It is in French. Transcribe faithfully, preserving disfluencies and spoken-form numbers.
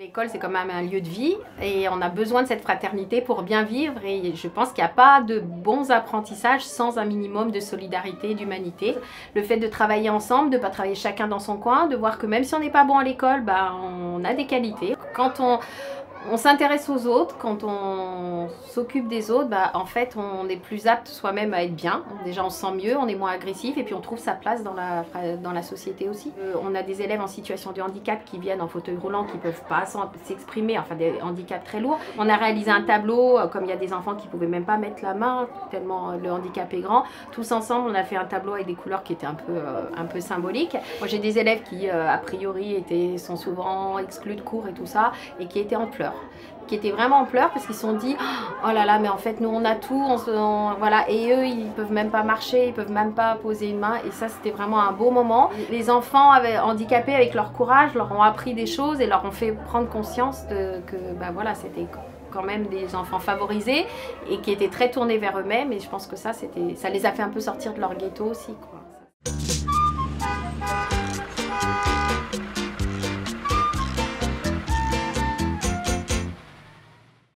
L'école, c'est quand même un lieu de vie et on a besoin de cette fraternité pour bien vivre, et je pense qu'il n'y a pas de bons apprentissages sans un minimum de solidarité et d'humanité. Le fait de travailler ensemble, de ne pas travailler chacun dans son coin, de voir que même si on n'est pas bon à l'école, bah, on a des qualités. Quand on, on s'intéresse aux autres, quand on s'occupe des autres, bah, en fait on est plus apte soi-même à être bien. Déjà on se sent mieux, on est moins agressif et puis on trouve sa place dans la, dans la société aussi. Euh, on a des élèves en situation de handicap qui viennent en fauteuil roulant, qui ne peuvent pas s'exprimer, enfin des handicaps très lourds. On a réalisé un tableau, comme il y a des enfants qui ne pouvaient même pas mettre la main, tellement le handicap est grand. Tous ensemble on a fait un tableau avec des couleurs qui étaient un peu, euh, un peu symboliques. Moi j'ai des élèves qui euh, a priori étaient, sont souvent exclus de cours et tout ça, et qui étaient en pleurs. qui étaient vraiment en pleurs parce qu'ils se sont dit oh là là, mais en fait nous on a tout, on se, on, voilà, et eux ils peuvent même pas marcher, ils peuvent même pas poser une main, et ça c'était vraiment un beau moment. Les enfants avaient, handicapés, avec leur courage, leur ont appris des choses et leur ont fait prendre conscience de, que bah voilà, c'était quand même des enfants favorisés et qui étaient très tournés vers eux-mêmes, et je pense que ça, c'était, ça les a fait un peu sortir de leur ghetto aussi, quoi.